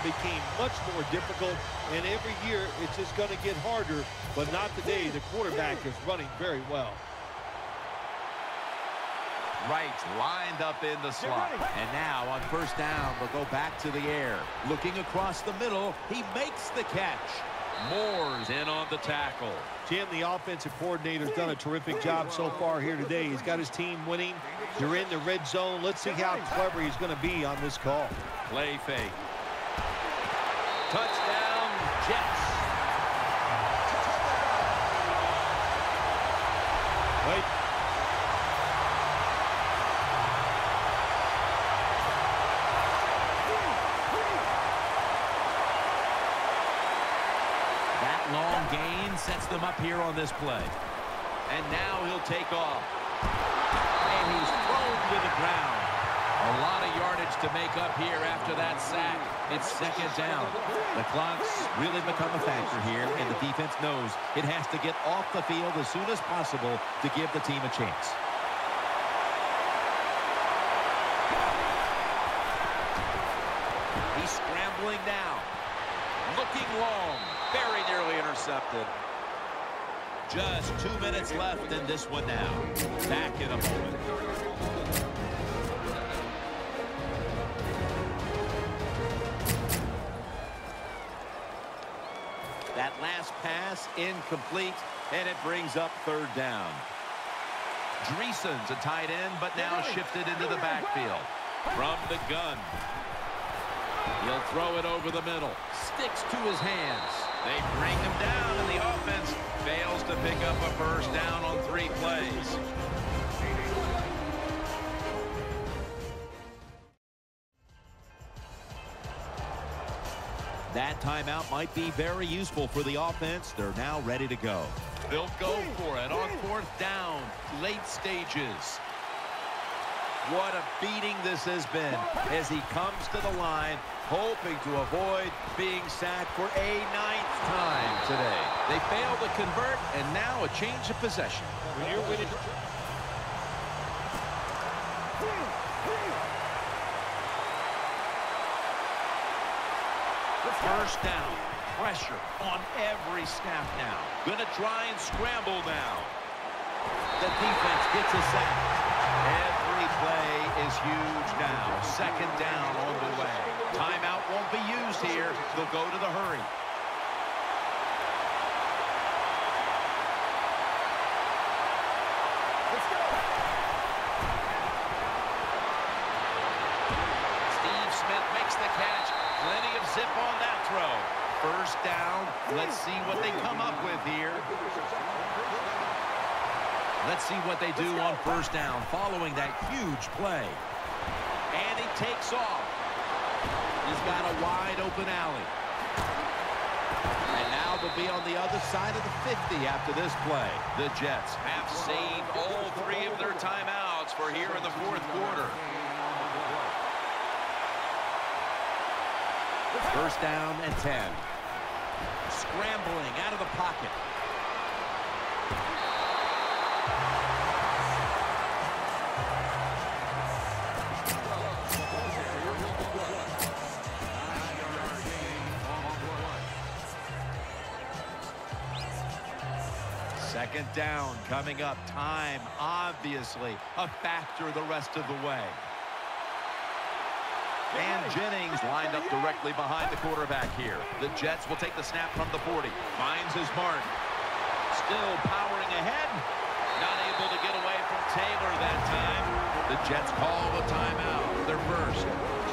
became much more difficult, and every year it's just going to get harder, but not today. The quarterback is running very well. Wright lined up in the slot. And now on first down, they'll go back to the air. Looking across the middle, he makes the catch. Moore's in on the tackle. Jim, the offensive coordinator's done a terrific job so far here today. He's got his team winning. You're in the red zone. Let's see how clever he's going to be on this call. Play fake. Touchdown, Jets. Wait. Long gain sets them up here on this play. And now he'll take off. And he's thrown to the ground. A lot of yardage to make up here after that sack. It's second down. The clock's really become a factor here, and the defense knows it has to get off the field as soon as possible to give the team a chance. He's scrambling now. Looking long. Very nearly intercepted. Just 2 minutes left in this one now. Back in a moment. That last pass incomplete, and it brings up third down. Dreesen's a tight end, but now shifted into the backfield. From the gun. He'll throw it over the middle. Sticks to his hands. They bring him down, and the offense fails to pick up a first down on 3 plays. That timeout might be very useful for the offense. They're now ready to go. They'll go for it on fourth down, late stages. What a beating this has been as he comes to the line, hoping to avoid being sacked for a 9th time today. They failed to convert, and now a change of possession. When you're winning. First down, pressure on every snap now. Gonna try and scramble now. The defense gets a sack. Every play is huge now. Second down on the way. Timeout won't be used here. They'll go to the hurry. Let's go. Steve Smith makes the catch. Plenty of zip on that throw. First down. Let's see what they come up with here. Let's see what they do on first down following that huge play. And he takes off. He's got a wide open alley. And now they'll be on the other side of the 50 after this play. The Jets have saved all 3 of their timeouts for here in the fourth quarter. First down and 10. Scrambling out of the pocket. Second down coming up. Time, obviously, a factor the rest of the way. And Jennings lined up directly behind the quarterback here. The Jets will take the snap from the 40. Finds his mark. Still powering ahead. Not able to get away from Taylor that time. The Jets call the timeout. Their first.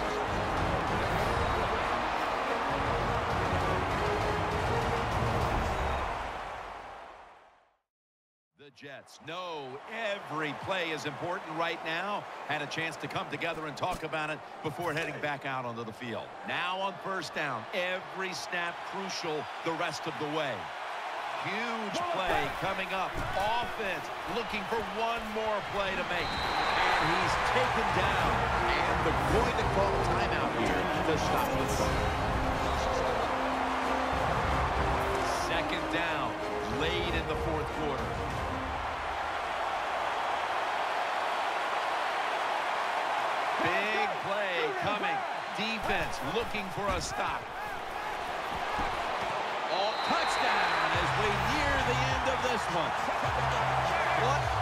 Jets know every play is important right now. Had a chance to come together and talk about it before heading back out onto the field. Now on first down, every snap crucial the rest of the way. Huge play coming up. Offense looking for one more play to make. And he's taken down. And they're going to call a timeout here to stop the run. Second down, late in the fourth quarter. Big play coming. defense looking for a stop. Oh, touchdown as we near the end of this one. What?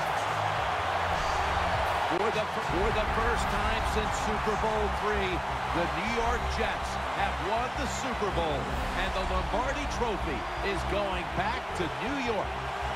For the first time since Super Bowl III, the New York Jets have won the Super Bowl, and the Lombardi Trophy is going back to New York.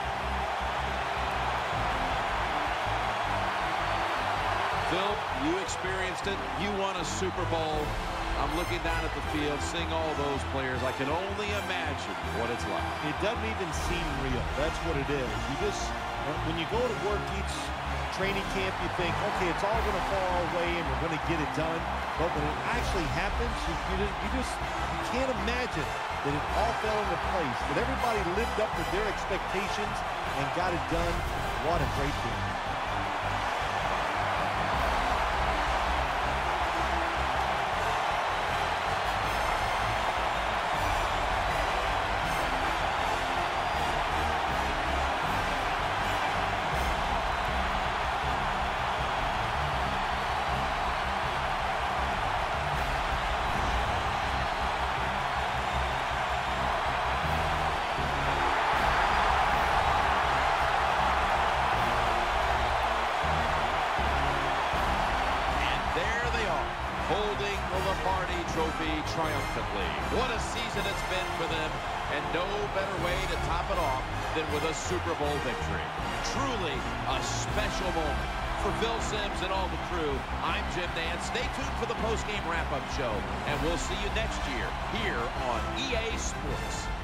Phil, you experienced it. You won a Super Bowl. I'm looking down at the field, seeing all those players. I can only imagine what it's like. It doesn't even seem real. That's what it is. You just, when you go to work each training camp, you think, okay, it's all going to fall our way and we're going to get it done. But when it actually happens, you can't imagine that it all fell into place, that everybody lived up to their expectations and got it done. What a great game. Holding the Lombardi Trophy triumphantly. What a season it's been for them, and no better way to top it off than with a Super Bowl victory. Truly a special moment. For Phil Simms and all the crew, I'm Jim Nantz. Stay tuned for the post-game wrap-up show, and we'll see you next year here on EA Sports.